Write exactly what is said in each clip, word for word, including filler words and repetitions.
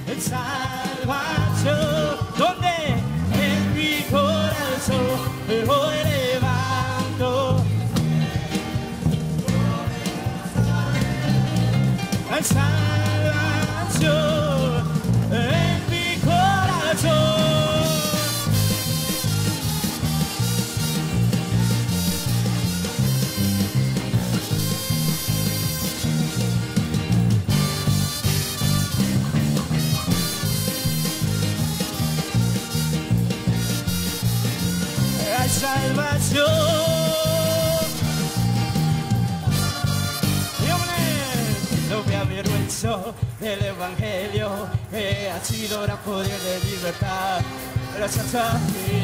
el salvación, donde en mi corazón me voy levanto. El salvación en mi corazón. Salvación. No me avergüenzo del evangelio, que ha sido gran poder de libertad. Gracias a ti.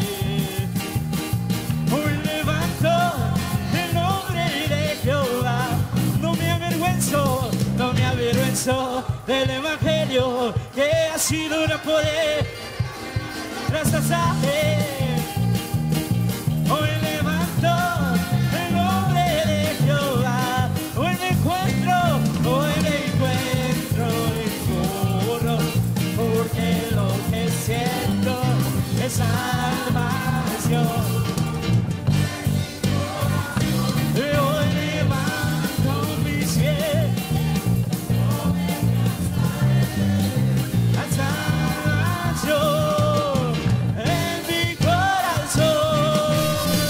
Hoy levanto el nombre de Jehová. No me avergüenzo, no me avergüenzo del evangelio, que ha sido gran poder. Gracias a ti. Hoy levanto el nombre de Jehová. Hoy me encuentro, hoy me encuentro en puro, porque lo que siento es salvación. Hoy levanto mis pies al salvación en mi corazón.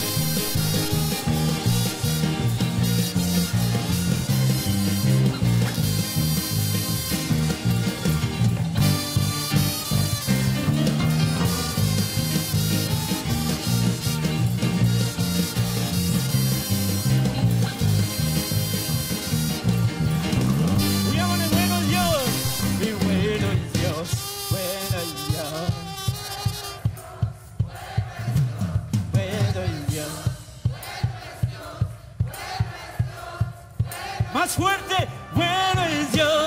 Más fuerte, bueno es Dios.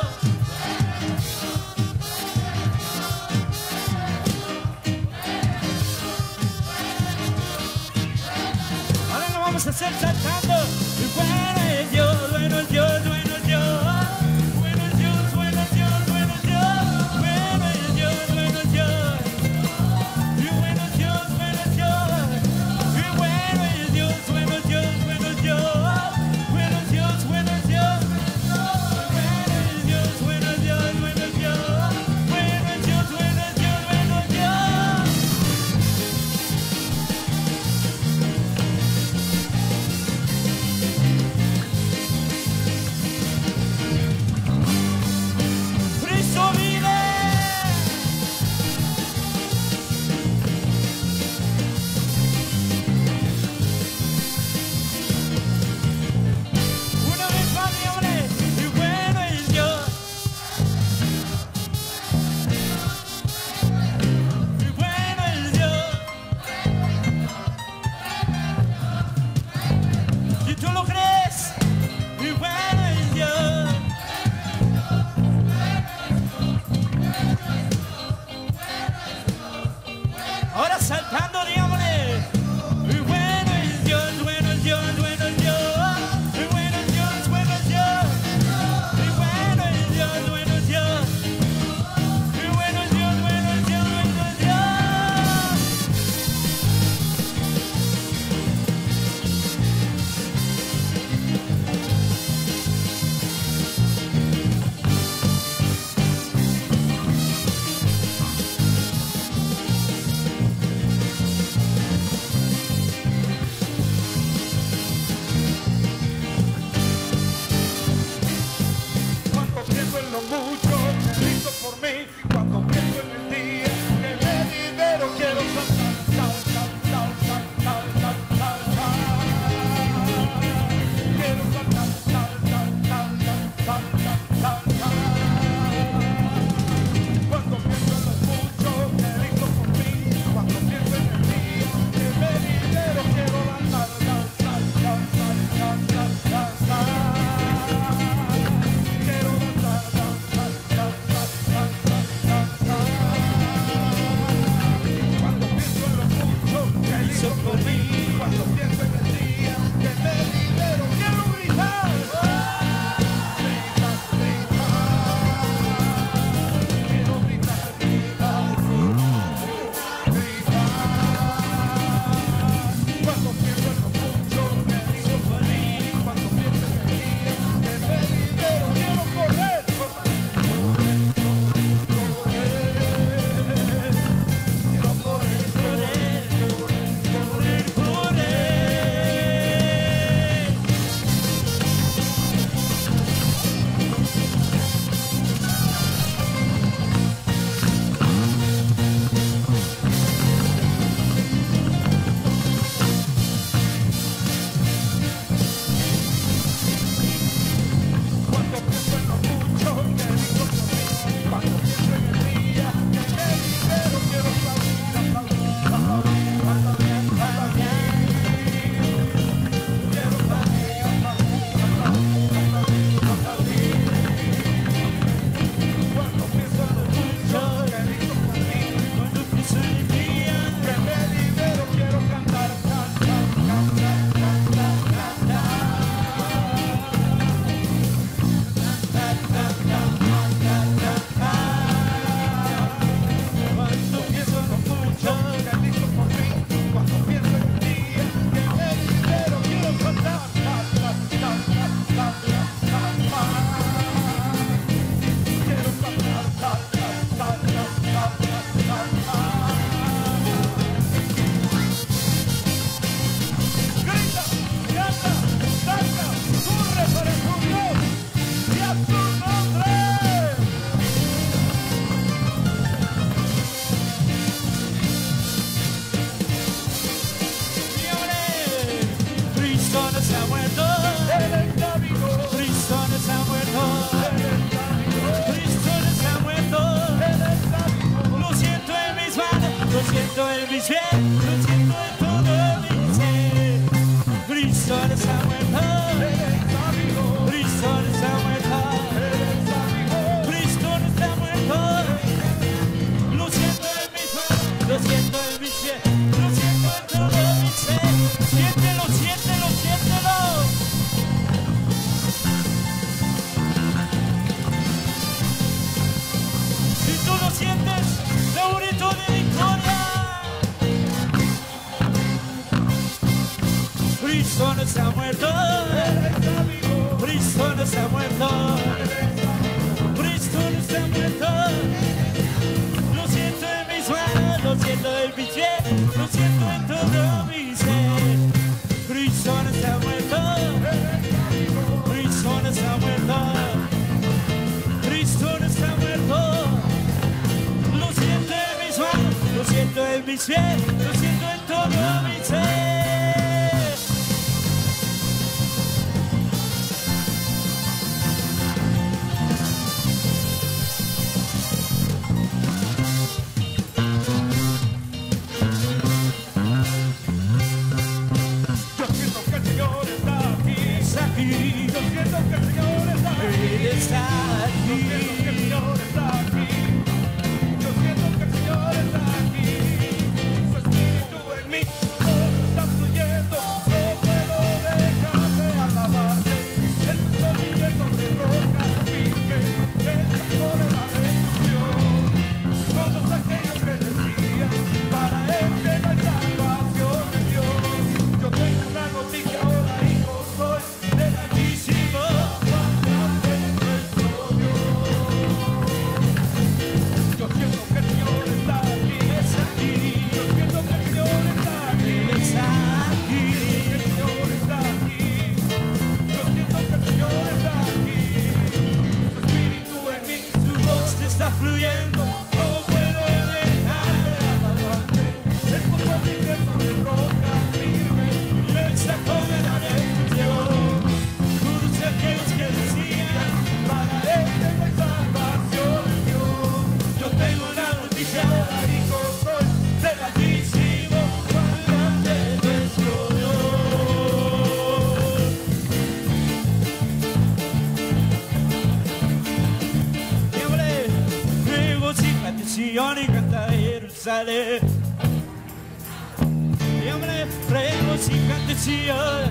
Ahora lo vamos a hacer saltando. Bueno es Dios, bueno es Dios, bueno es Dios. Bueno es Dios, bueno es Dios, bueno es Dios. Bueno es Dios, bueno es Dios. Y bueno es Dios, bueno es Dios. Y bueno es Dios, bueno es Dios, bueno es Dios. Saltando, digámosle. Y bueno es Dios, bueno es Dios, bueno es Dios. Y bueno es Dios, bueno es Dios. Y bueno es Dios, bueno es Dios. Y bueno es Dios, bueno es Dios, bueno es Dios. Mucho, Cristo por mí, cuando pienso en el día que me libero, quiero saltar, saltar, saltar, saltar, saltar, quiero saltar, saltar, saltar, saltar, saltar. Cuando pienso en lo mucho que Cristo por mí, cuando pienso en el día que me libero, quiero saltar, saltar, saltar, saltar, saltar, saltar. Quiero saltar. mi ser, lo siento en todo mi ser. Cristo está muerto, Cristo está muerto, Cristo está muerto. Lo siento en mi ser, lo siento en mi ser, lo siento en todo mi ser. Siéntelo, siéntelo, siéntelo. Si tú lo sientes, da un grito de victoria. Cristo no está muerto, Cristo no está muerto, Cristo no está muerto. Lo siento en mis manos, lo siento en mi piel, lo siento en todo mi ser. Cristo no está muerto, Cristo no está muerto, Cristo no está muerto. Lo siento en mis manos, lo siento en mi piel, lo siento en todo mi ser. Y canta Jerusalén. Y hombre, regocijante Sion.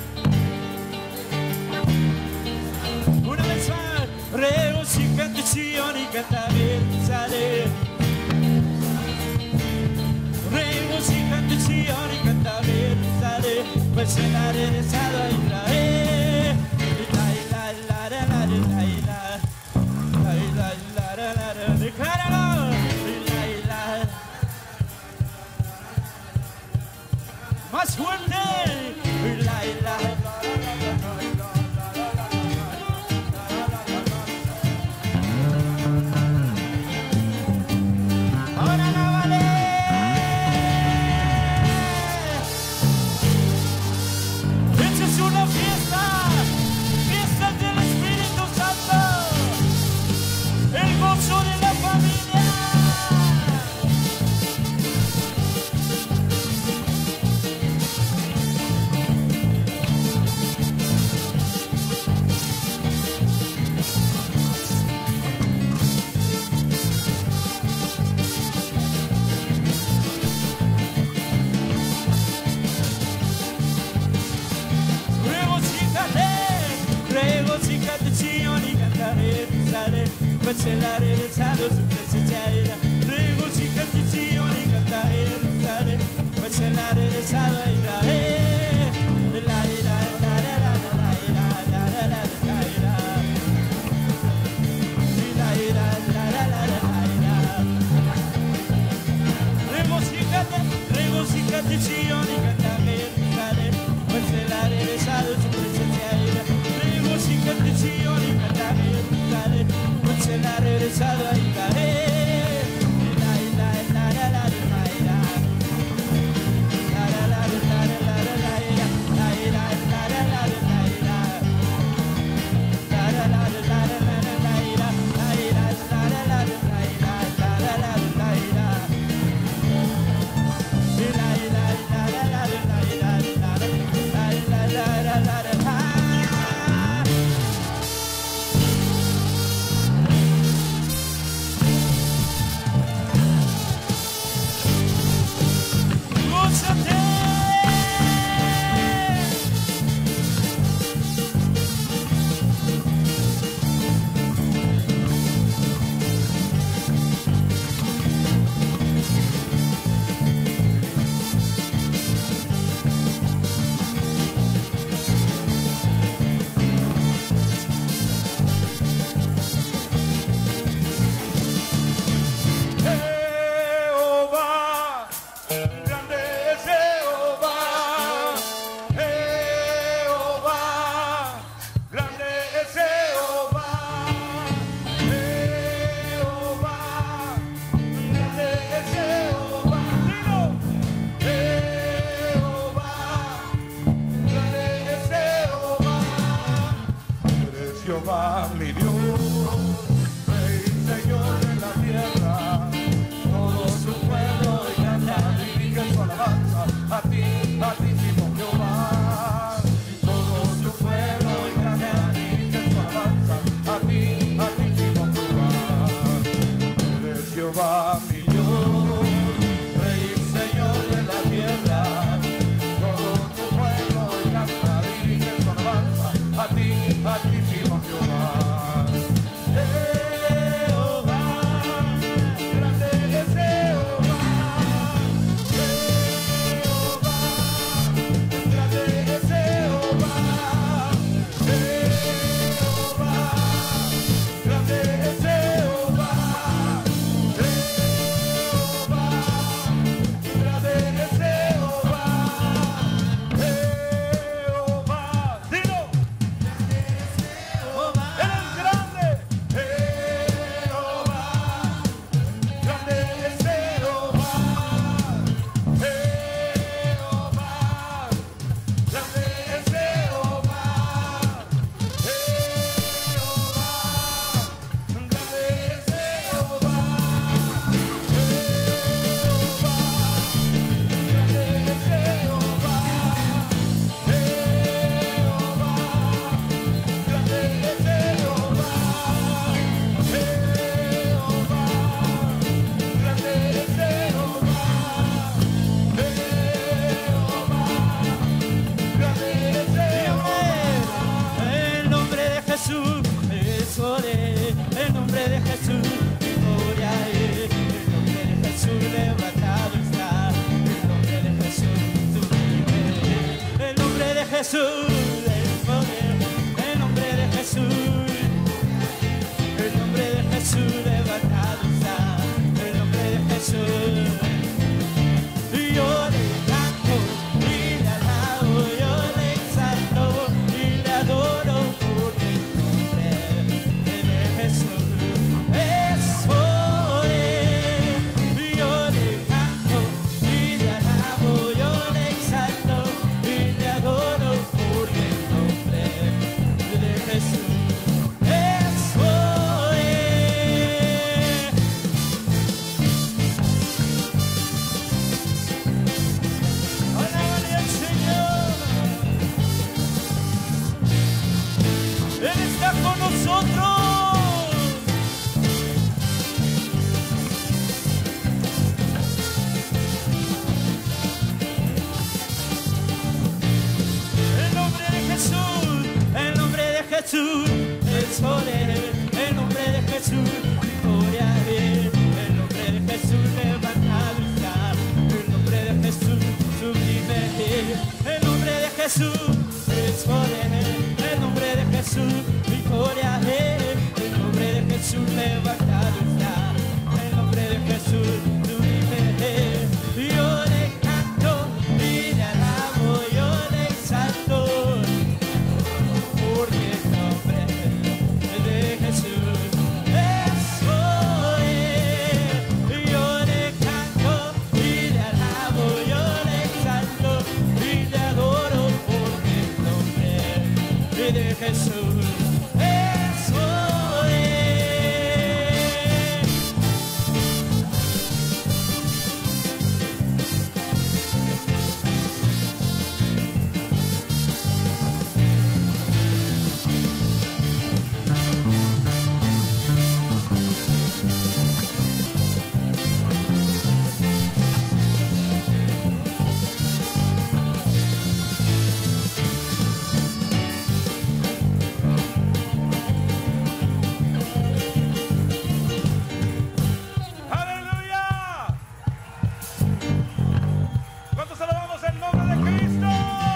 Una vez más, regocijante Sion y canta Jerusalén. Regocijante Sion y canta Jerusalén, pues él ha regresado a Israel. La, la, la, la, la, la, la, la, la, la, la, la, decláralo. Más fuerte. La, la, ahora no vale. Esta es una fiesta, fiesta del Espíritu Santo, el gozo de la familia. Pues él ha regresado, su presencia era. Regocíjate, Sion, y canta Jerusalén, pues él ha regresado a Israel. La, la, la, la, la, la, la, la, la, la, la, regocíjate, regocíjate, Sion, y canta Jerusalén, pues él ha regresado, su presencia era. Regocíjate, Sion, y canta Jerusalén, pues él ha regresado a Israel. La Jesús levantado está, el nombre de Jesús. Yo le canto y le alabo, yo le exalto y le adoro porque el nombre de Jesús es poder. Yo le canto y le alabo, yo le exalto y le adoro porque el nombre de Jesús es poder. Alábale al Señor. Él está con nosotros. El nombre de Jesús, el nombre de Jesús es poder. El nombre de Jesús, gloria a Él. El nombre de Jesús levantado está. El nombre de Jesús sublime es. El nombre de Jesús es poder. El nombre de Jesús, gloria a Él. El nombre de Jesús levantado está. El nombre de Jesús sublime es. Yo le canto y le alabo, yo le exalto, porque el nombre de Jesús es poder. Yo le canto y le alabo, yo le exalto y le adoro, porque el nombre de Jesús es poder. ¡Aleluya! ¿Cuántos alabamos el nombre de Cristo?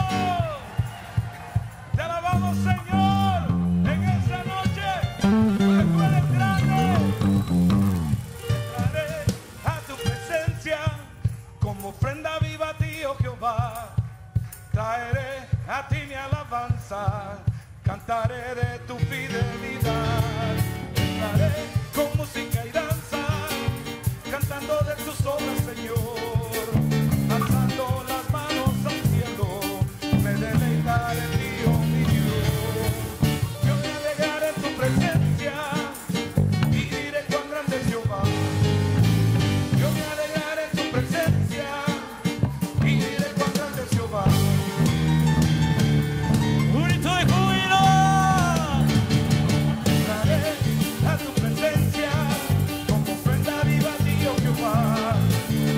Te alabamos, Señor, en esta noche, porque tú eres grande. Entraré a tu presencia como ofrenda viva a ti, oh Jehová. Traeré a ti mi alabanza, cantaré de tu fidelidad. Entraré con música y danza, cantando de tus obras, Señor, alzando las manos al cielo, me deleitaré en ti, oh mi Dios. Yo me alegraré en tu presencia y diré cuán grande es Jehová. Yo me alegraré en tu presencia y diré cuán grande es Jehová. Un grito de júbilo. Entraré a tu presencia como ofrenda viva a ti, oh Jehová.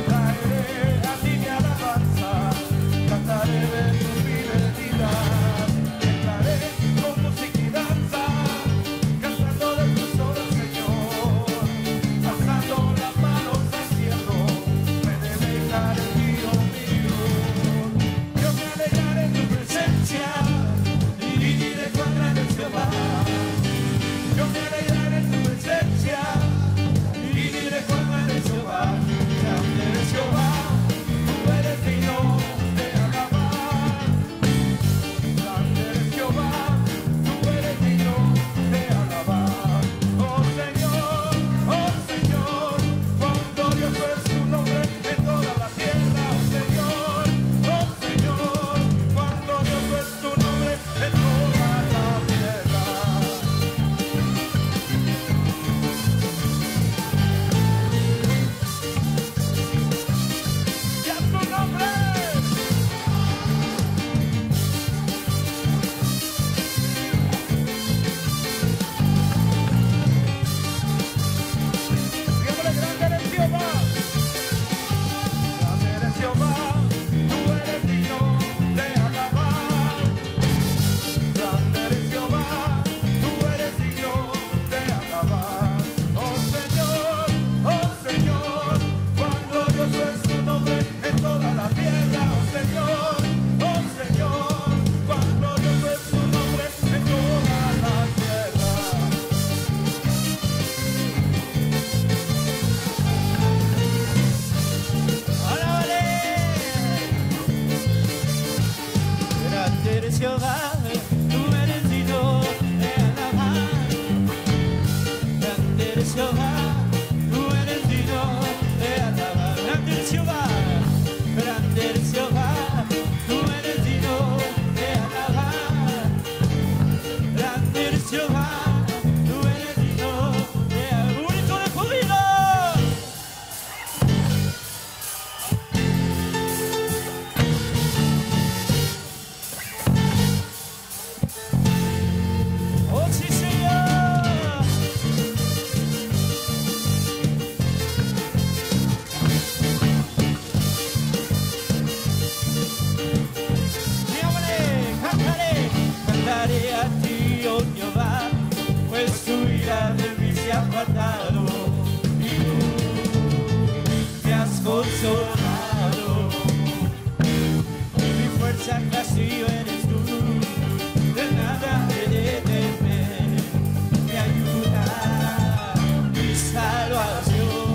fuerza que vacío eres tú, de nada he de temer, mi ayuda, mi salvación.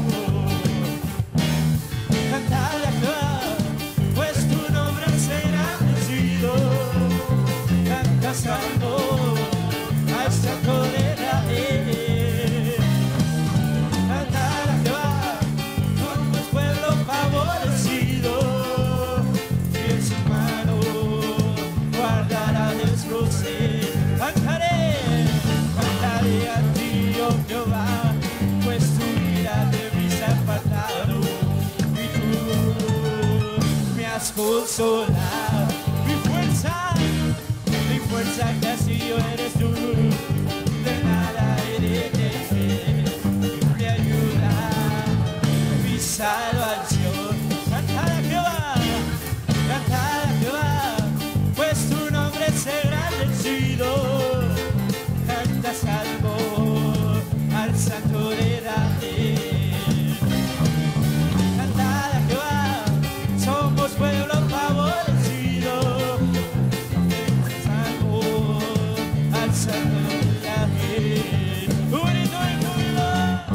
Cantar y actuar, pues tu nombre será bendecido. Canta salvo al santo de Israel. Cantar y actuar, somos pueblo favorecido. Y en su mano guardará descroce. Cantaré, cantaré a ti, oh Jehová, pues tu ira de mí se ha apartado. Me has consolado, mi fuerza, mi fuerza que así yo eres tú, de nada he de temer, mi ayuda, mi salvación. Cantar a Jehová, cantar a Jehová, pues tu nombre será bendecido. Canta salvo al santo de Israel. Cantar a Jehová, somos pueblo favorecido. Salvo al santo de Israel. Unito y júbilo.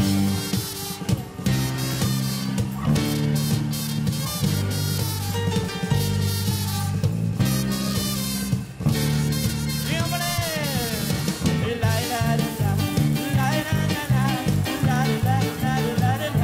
Y hombre, la la la la la la la la la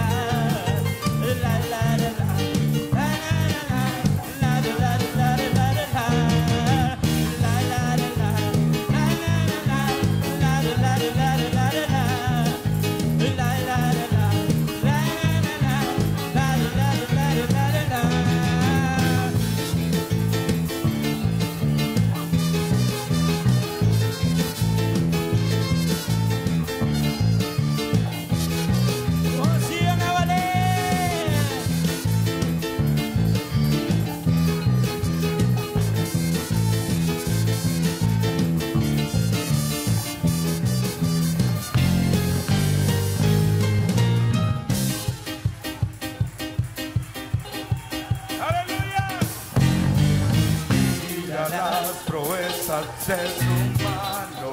De su mano,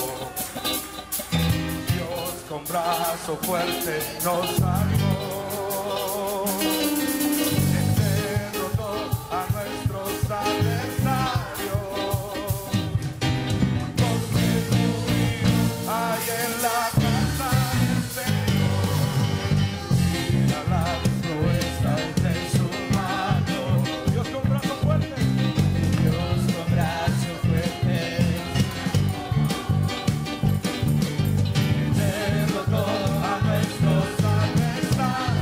Dios con brazo fuerte nos salvó, derrotó a nuestros adversarios, porque tú hay en la casa del Señor. Mira las proezas de su mano, Dios con brazo fuerte, Dios con brazo fuerte. Derrotó a nuestros adversarios.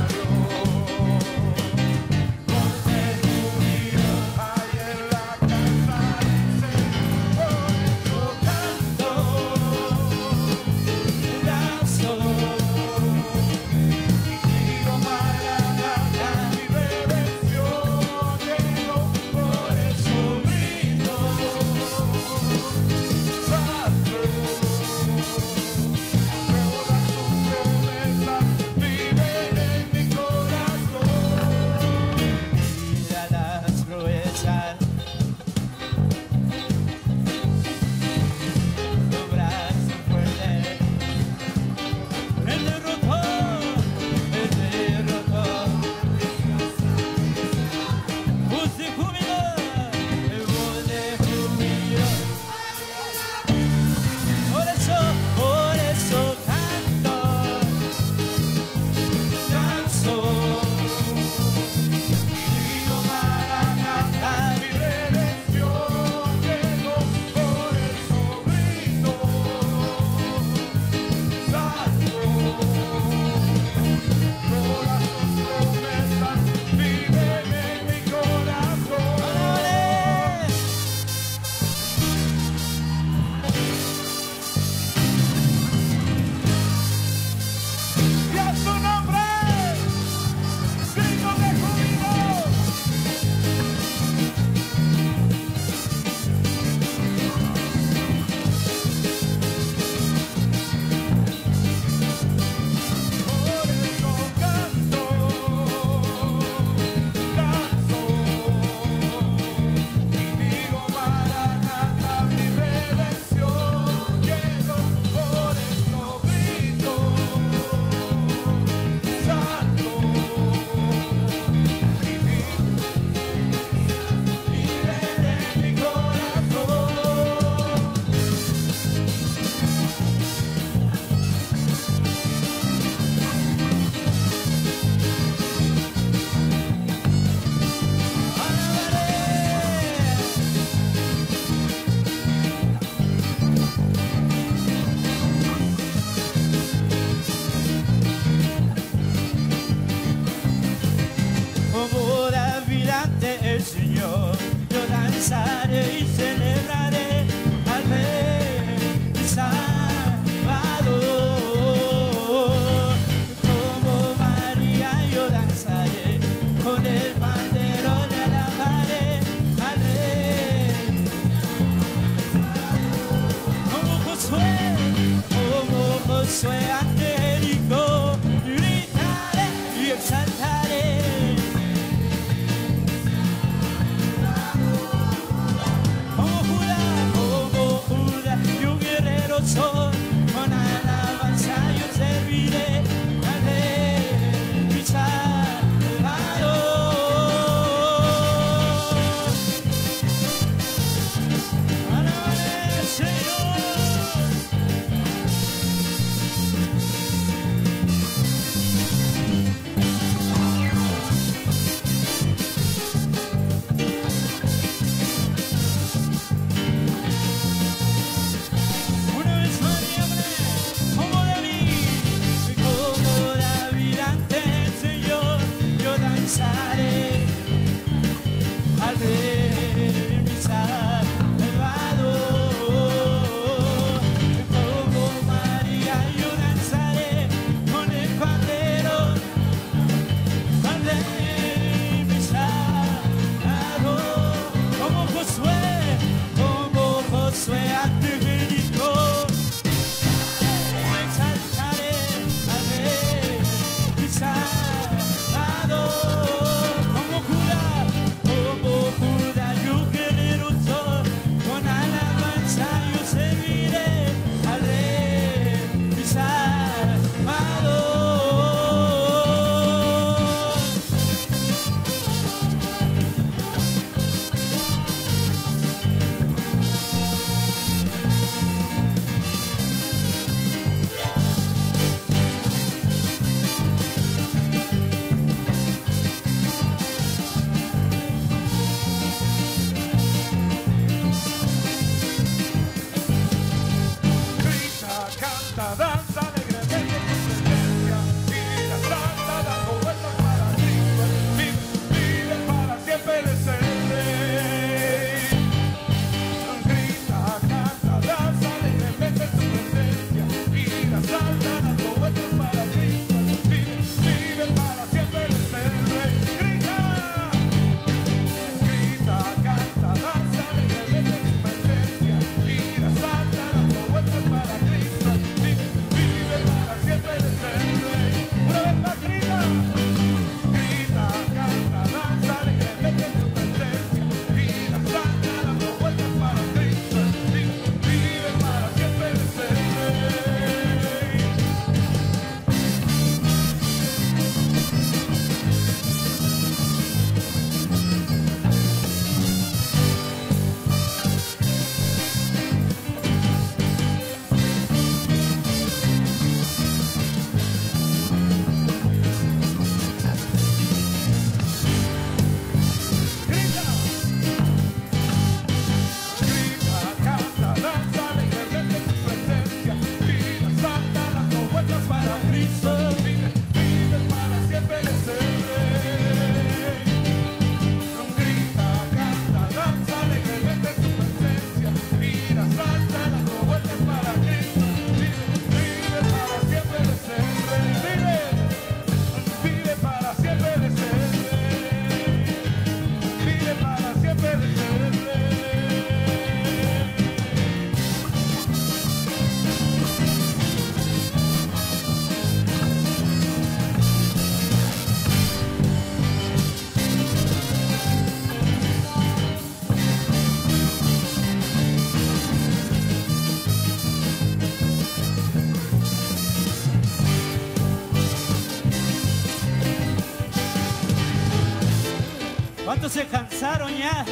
¿Cuántos se cansaron ya?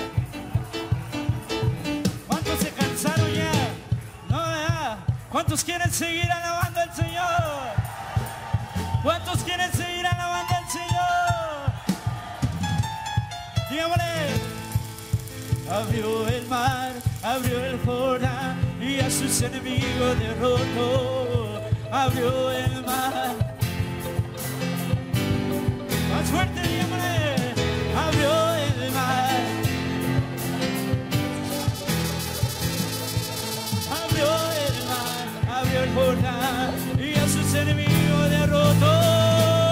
¿Cuántos se cansaron ya? No, ya. ¿Cuántos quieren seguir alabando al Señor? ¿Cuántos quieren seguir alabando al Señor? Dígame. Abrió el mar, abrió el Jordán y a sus enemigos derrotó. Abrió el mar. Más fuerte, dígame. Abrió el mar. Abrió el mar, abrió el Jordán y a sus enemigos derrotó.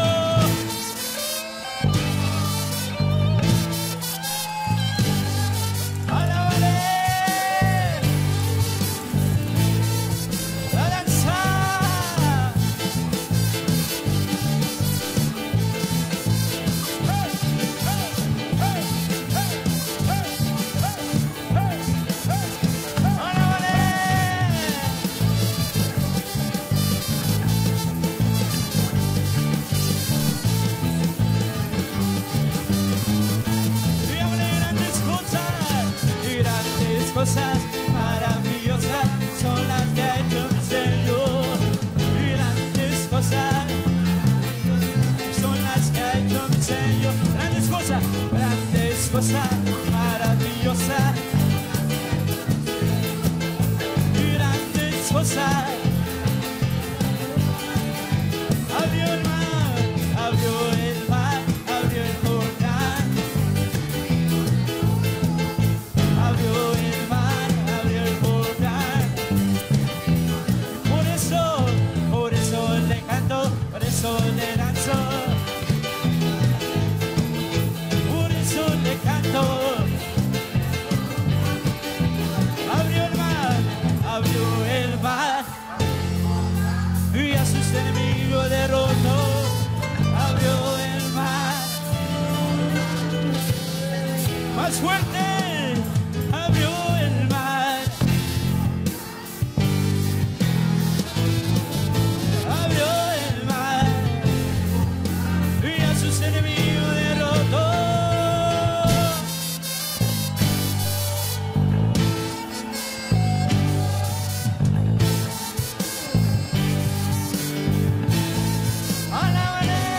Cosas maravillosas son las que ha hecho el Señor. Grandes cosas son las que ha hecho el Señor. Grandes cosas, grandes cosas maravillosas. Grandes cosas. Abrió el mar, abrió el mar, abrió el Jordán. Abrió el por eso le danzo, por eso le canto. Abrió el mar, abrió el mar y a sus enemigos derrotó. Abrió el mar, más fuerte, abrió el mar. Enemigo derrotó. ¡Alábale!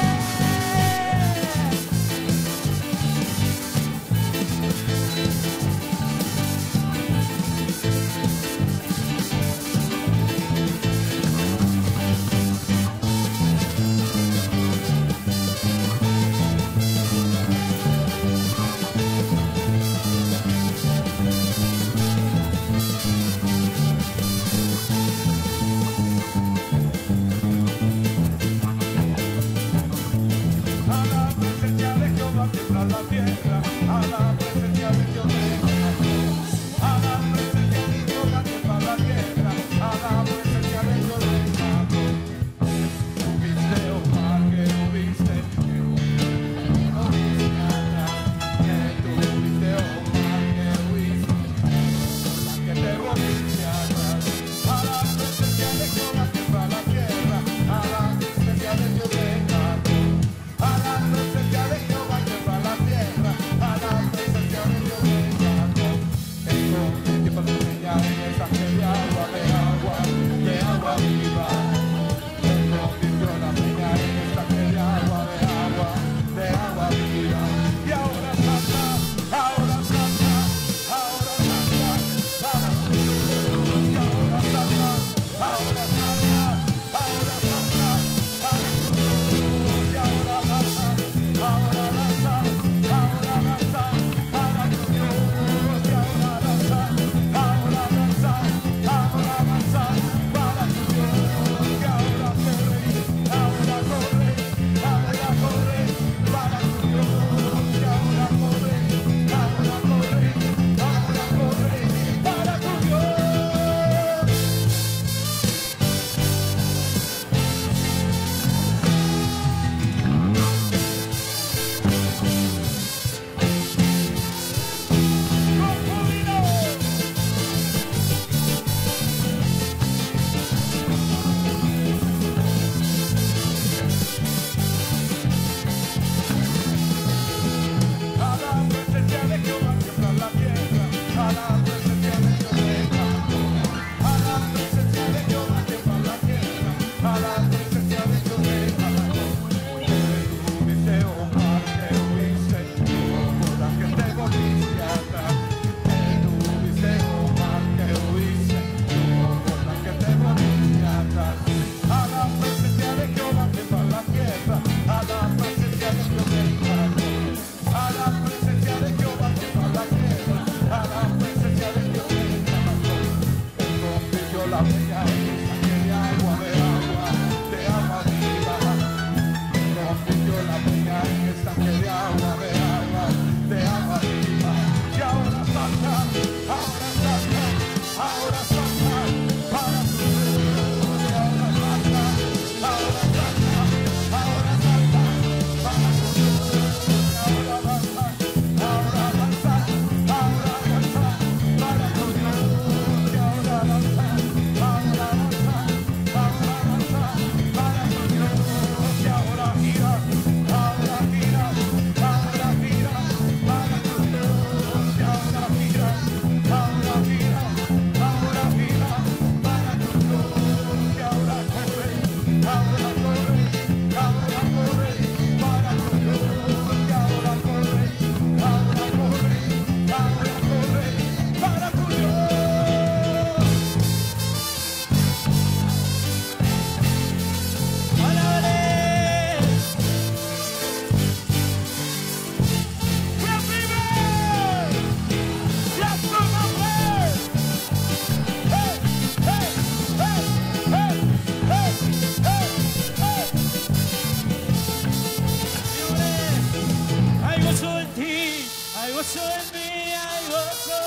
gozo en mí, hay gozo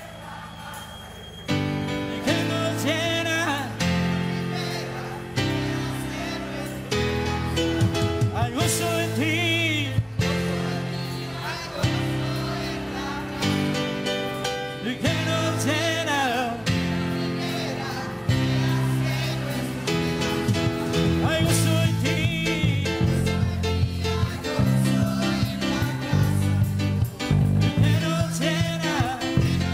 que nos llena. Hay gozo en ti. Que nos llena. Hay gozo en ti. Que nos llena.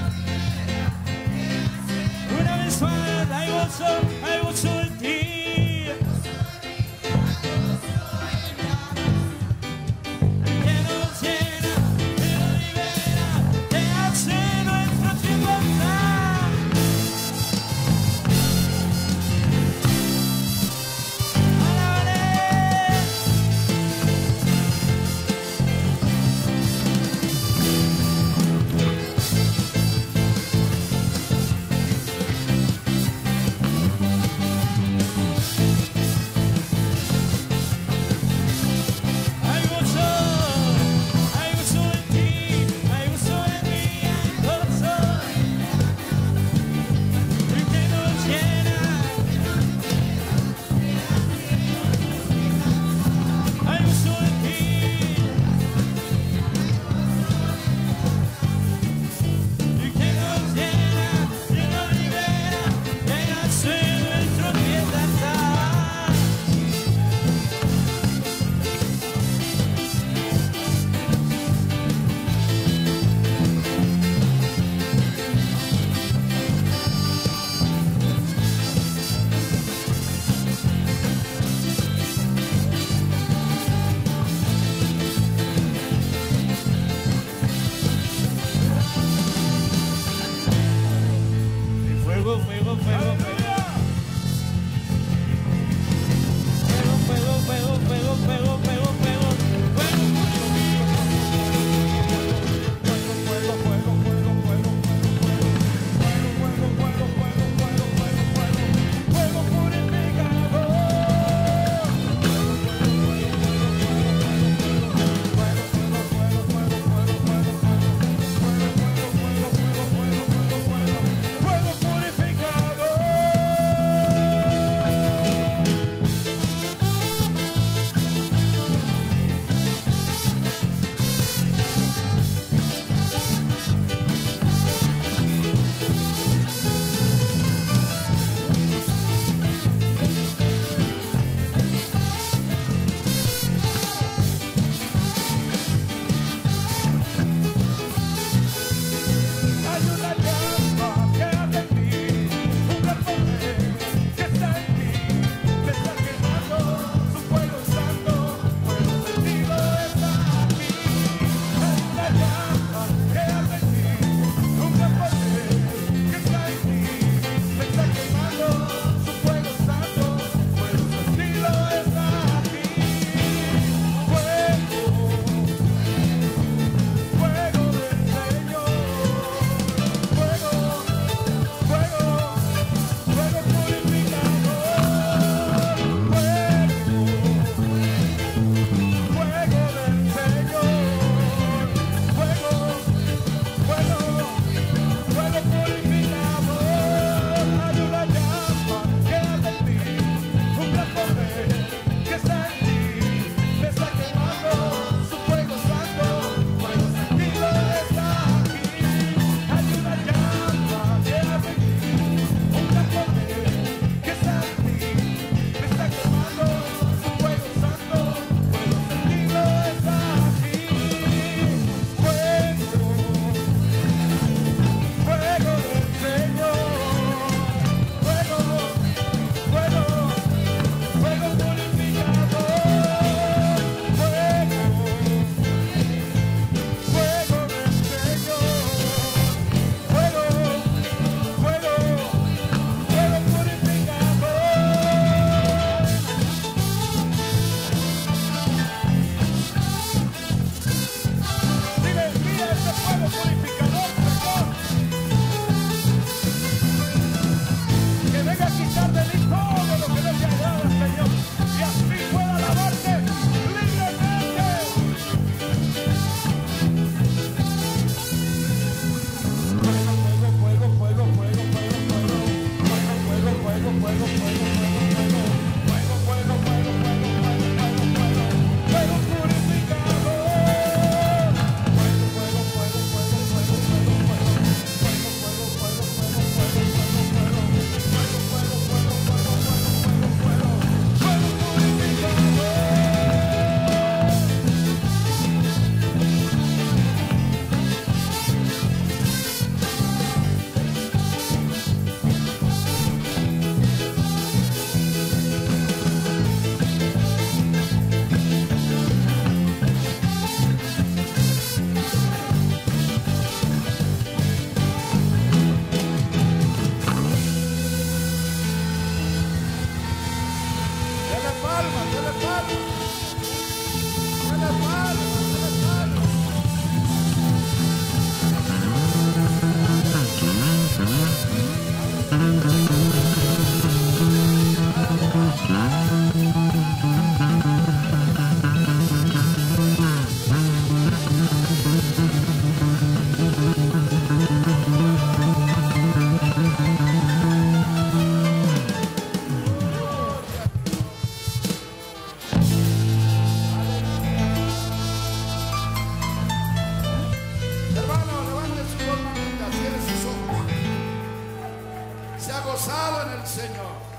gozado en el Señor.